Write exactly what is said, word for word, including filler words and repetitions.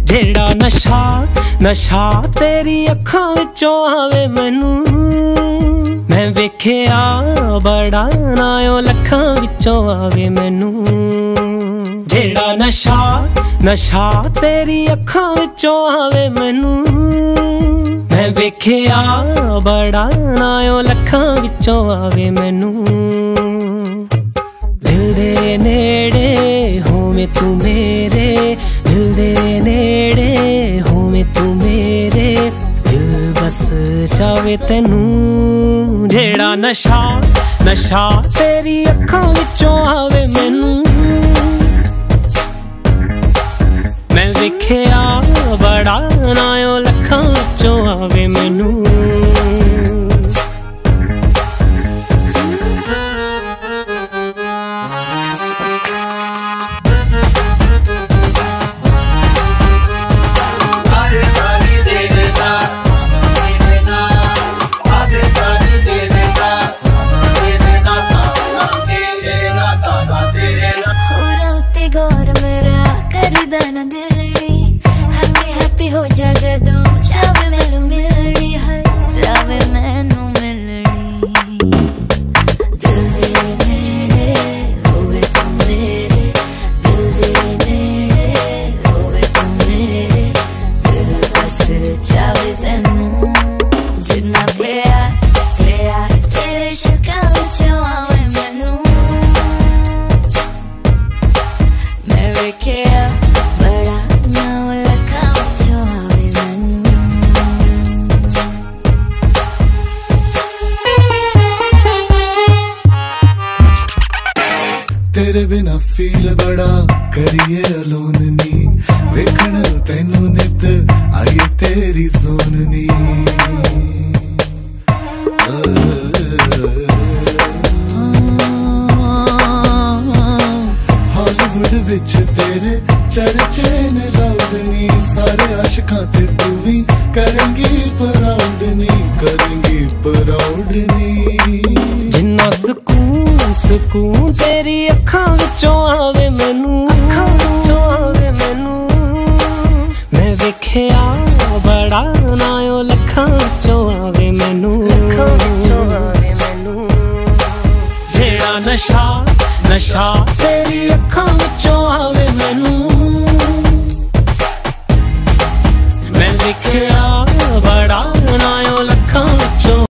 जेड़ा नशा नशा तेरी अखां विचों आवे मैनू, मैं वेखिया बड़ा ना ओ लखां विचों आवे मैनू। जेड़ा नशा नशा तेरी अखां विचों आवे मैनू, मैं वेखिया बड़ा ना ओ लखां विचों आवे मैनू। दिल दे नेड़े होवे तू मेरे, दिल दे नेड़े होवे तू मेरे, दिल बस चावे तैनू। जेड़ा नशा नशा तेरी अखां विचों आवे मैनू, मैं वेखिया बड़ा ना ओ लखां विचों आवे मैनू। हैप्पी हो जा जदों चावे मैनू मिलनी है, चावे मैनू मिलनी। दिल दे नेड़े होवे तू मेरे, दिल दे नेड़े होवे तू मेरे, दिल बस चावे तैनू। जिन्ना प्यार प्यार तेरे शक्कां विचों आवे मैनू, मैं वेखिया बड़ा ना ओ लखां विचों आवे मैनू। तेरे बिना फील बड़ा करिए अलोन नी, वेखण तैनू नित आइए तेरी सोननी। हॉलीवुड विच तेरे चर्चे ने लाउडनी, सारे आशिकां ते तू भी करेंगी प्राउड नी, करेंगी प्राउड नी। जिन्ना सुकून सुकून तेरी अखां विचों आवे मैनू, अखां विचों आवे मैनू, मैं वेखिया बड़ा ना ओ लखां विचों आवे मैनू, लखां विचों आवे मैनू। जेड़ा नशा नशा तेरी अखां विचों